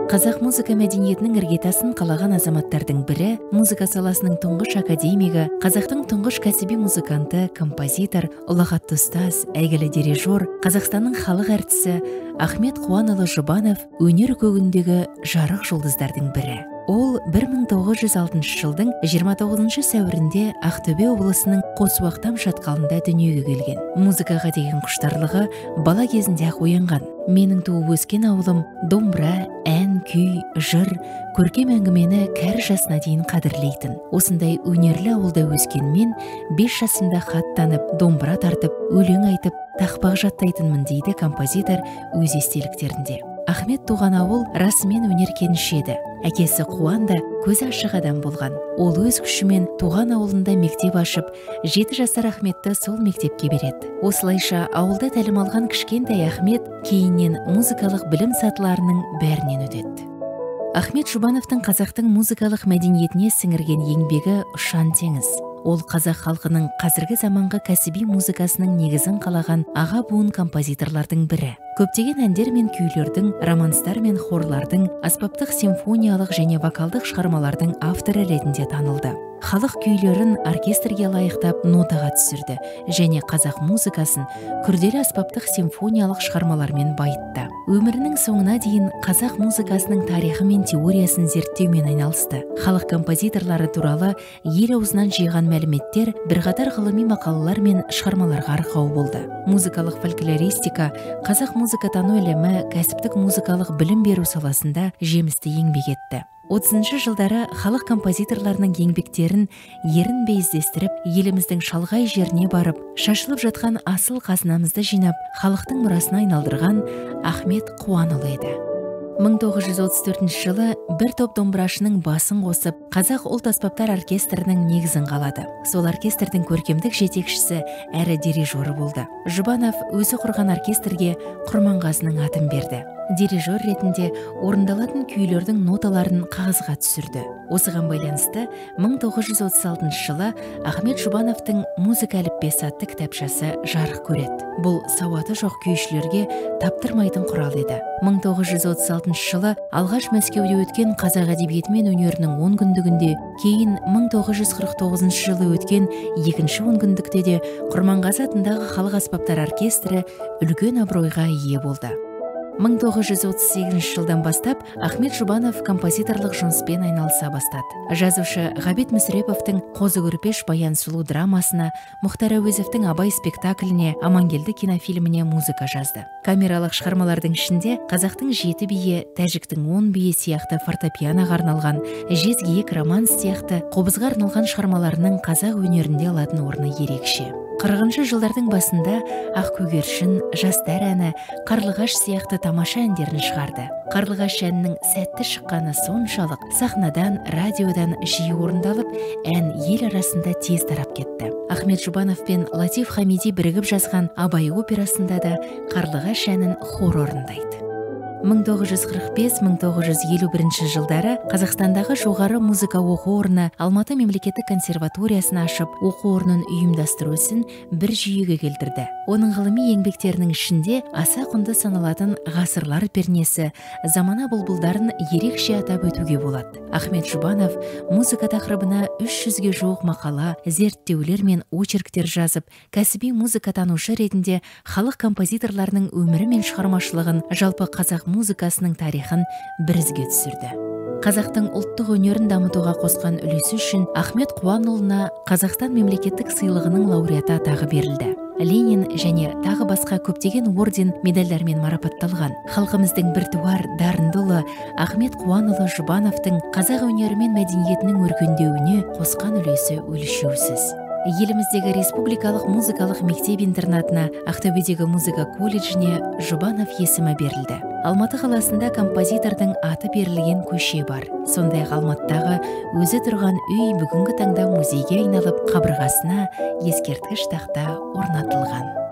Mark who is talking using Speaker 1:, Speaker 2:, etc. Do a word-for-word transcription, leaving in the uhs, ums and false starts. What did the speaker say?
Speaker 1: Қазақ музыка мәдениетінің іргетасын қалаған азаматтардың бірі, музыка саласының тұңғыш академигі, қазақтың тұңғыш кәсіби музыканты, композитор, ұлағатты ұстаз, әйгілі дирижер, Қазақстанның халық әртісі Ахмет Қуанұлы Жұбанов өнер көгіндегі жарық жұлдыздардың бірі. Ол бір мың тоғыз жүз алтыншы жылдың жиырма тоғызыншы сәуірінде Ақтөбе облысының Қосуақтам шатқалында дүниеге келген. Музыкаға деген құштарлығы бала кезінде-ақ оянған. Менің туып өскен ауылым домбыра, ән, күй, жыр, көркем әңгімені кәрі жасына дейін қадірлейтін. Осындай өнерлі ауылда өскен мен бес жасымда хат танып, домбыра тартып, өлең айтып, тақпақ жаттайтынмын дейді композитор өз естеліктерінде. Ахмет туған ауыл расымен өнер кеніші еді. Әкесі Қуан да көзі ашық адам болған. Ол өз күшімен туған ауылында мектеп ашып, жеті жасар Ахметті сол мектепке береді. Осылайша ауылда тәлім алған кішкентай Ахмет кейіннен музыкалық білім сатыларының бәрінен өтеді. Ахмет Жұбановтың қазақтың музыкалық мәдениетіне сіңірген еңбегі ұшан теңіз. Ол қазақ халқының қазіргі заманғы кәсіби музыкасының негізін қалаған аға буын композиторлардың бірі. Көптеген әндер мен күйлердің, романстар мен хорлардың, аспаптық симфониялық және вокалдық шығармалардың авторы ретінде танылды. Халық күйлерін оркестрге лайықтап нотаға түсірді және қазақ музыкасын күрделі аспаптық симфониялық шығармалармен байытты. Өмірінің соңына дейін қазақ музыкасының тарихы мен теориясын зерттеумен айналысты. Халық композиторлары туралы ел аузынан жиған мәліметтер бірқатар ғылыми мақалалар мен шығармаларға арқау болды. Музыкалық фольклористика, қазақ музыкатану ілімі кәсіптік музыкалық білім беру саласында жемісті еңбек етті. отызыншы жылдары халық композиторларының еңбектерін ерінбей іздестіріп, еліміздің шалғай жеріне барып, шашылып жатқан асыл қазынамызды жинап, халықтың мұрасына айналдырған Ахмет Қуанұлы еді. мың тоғыз жүз отыз төртінші жылы бір топ домбырашының басын қосып, Қазақ ұлт аспаптар оркестрінің негізін қалады. Сол оркестрдің көркемдік жетекшісі әрі дирижері болды. Жұбанов өзі құрған оркестрге Құрманғазының атын берді. Дирижер ретінде орындалатын күйлердің ноталарын қағазға түсірді. Осыған байланысты мың тоғыз жүз отыз алтыншы жылы Ахмет Жұбановтың «Музыка әліппесі» атты кітапшасы жарық көреді. Бұл сауаты жоқ күйшілерге таптырмайтын құрал еді. мың тоғыз жүз отыз алтыншы жылы алғаш Мәскеуде өткен қазақ әдебиеті мен өнерінің он күндігінде, кейін мың тоғыз жүз қырық тоғызыншы жылы өткен екінші он күндікте де Құрманғазы атындағы халық аспаптар оркестрі үлкен абыройға ие болды. мың тоғыз жүз отыз сегізінші жылдан бастап Ахмет Жұбанов композиторлық жұмыспен айналыса бастады. Жазушы Ғабит Мүсіреповтің «Қозы көрпеш баян сұлу» драмасына, Мұхтар Әуезовтің «Абай» спектакліне, Амангелді кинофильміне музыка жазды. Камералық шығармалардың ішінде қазақтың жеті биі, тәжіктің он биі сияқты фортепианоға арналған, жезгиек романс сияқты қобызға арналған шығармаларының қазақ өнерінде алатын орны ерекше. қырқыншы жылдардың басында Ақ көгершін, Жастар әні, Қарлығаш сияқты тамаша әндерін шығарды. Қарлығаш әнінің сәтті шыққаны соншалық сахнадан, радиодан жиі орындалып, ән ел арасында тез тарап кетті. Ахмет Жұбанов пен Латиф Хамиди бірігіп жазған Абай операсында да Қарлығаш әнін хор орындайды. мың тоғыз жүз қырық бес - мың тоғыз жүз елу бірінші жылдары Қазақстандағы жоғары музыка оқу орны Алматы мемлекеттік консерваториясын ашып, оқу орнын ұйымдастыру ісін бір жүйеге келтірді. Оның ғылыми еңбектерінің ішінде аса құнды саналатын ғасырлар пернесі, замана бұлбұлдарын ерекше атап өтуге болады. Ахмет Жұбанов музыка тақырыбына үш жүзге жуық мақала, зерттеулер мен очерктер жазып, кәсіби музыкатанушы ретінде халық композиторларының өмірі мен шығармашылығын, жалпы қазақ музыкасының тарихын бірізге түсірді. Қазақтың ұлттық өнерін дамытуға қосқан үлесі үшін Ахмет Қуанұлына Қазақстан мемлекеттік сыйлығының лауреаты атағы берілді. Ленин және тағы басқа көптеген орден, медальдармен марапатталған. Халқымыздың біртуар, дарынды ұлы Ахмет Қуанұлы Жұбановтың қазақ өнері мен мәдениетінің өркендеуіне қосқан үлесі өлшеусіз. Еліміздегі республикалық музыкалық мектеп-интернатына, Ақтөбедегі музыка колледжіне Жұбанов есімі берілді. Алматы қаласында композитордың аты берілген көше бар. Сондай-ақ Алматыдағы өзі тұрған үй бүгінгі таңда музейге айналып, қабырғасына ескерткіш тақта орнатылған.